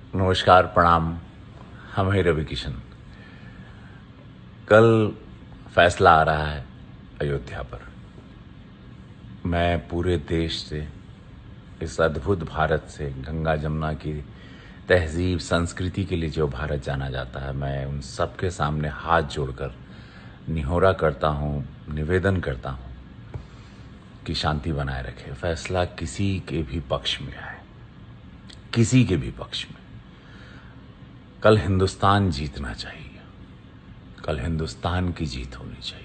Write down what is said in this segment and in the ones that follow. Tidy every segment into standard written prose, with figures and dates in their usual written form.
नमस्कार, प्रणाम। हम हैं रवि किशन। कल फैसला आ रहा है अयोध्या पर। मैं पूरे देश से, इस अद्भुत भारत से, गंगा जमुना की तहजीब संस्कृति के लिए जो भारत जाना जाता है, मैं उन सबके सामने हाथ जोड़कर निहोरा करता हूँ, निवेदन करता हूँ कि शांति बनाए रखे। फैसला किसी के भी पक्ष में आए, किसी के भी पक्ष में, कल हिंदुस्तान जीतना चाहिए। कल हिंदुस्तान की जीत होनी चाहिए।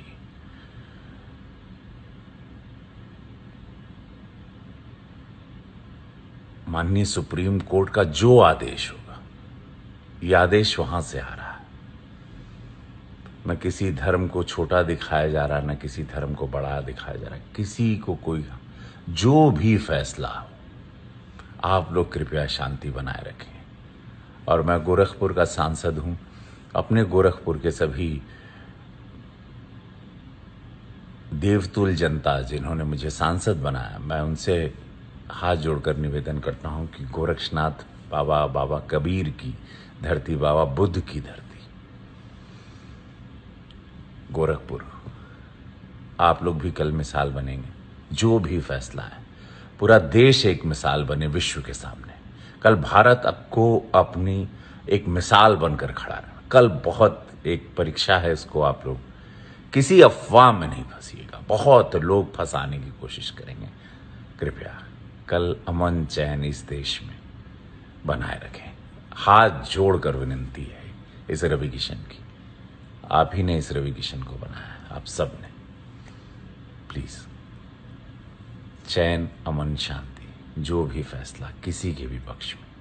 माननीय सुप्रीम कोर्ट का जो आदेश होगा, यह आदेश वहां से आ रहा है। न किसी धर्म को छोटा दिखाया जा रहा, न किसी धर्म को बड़ा दिखाया जा रहा। किसी को कोई जो भी फैसला हो, आप लोग कृपया शांति बनाए रखें। और मैं गोरखपुर का सांसद हूं। अपने गोरखपुर के सभी देवतुल्य जनता जिन्होंने मुझे सांसद बनाया, मैं उनसे हाथ जोड़कर निवेदन करता हूं कि गोरक्षनाथ बाबा, बाबा कबीर की धरती, बाबा बुद्ध की धरती गोरखपुर, आप लोग भी कल मिसाल बनेंगे। जो भी फैसला है, पूरा देश एक मिसाल बने विश्व के सामने। कल भारत को अपनी एक मिसाल बनकर खड़ा रहे। कल बहुत एक परीक्षा है, इसको आप लोग किसी अफवाह में नहीं फंसिएगा। बहुत लोग फंसाने की कोशिश करेंगे। कृपया कल अमन चैन इस देश में बनाए रखें। हाथ जोड़कर विनती है इस रवि किशन की। आप ही ने इस रवि किशन को बनाया है, आप सब ने। प्लीज चैन, अमन, शांति, जो भी फैसला किसी के भी पक्ष में